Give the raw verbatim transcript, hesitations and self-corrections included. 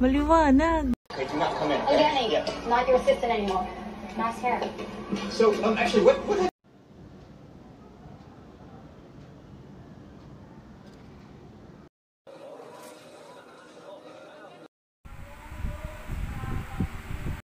Maliwanag. Okay, do not come in. Oh, Danny, Yeah. not your assistant anymore. Nice hair. So, um, actually, what, what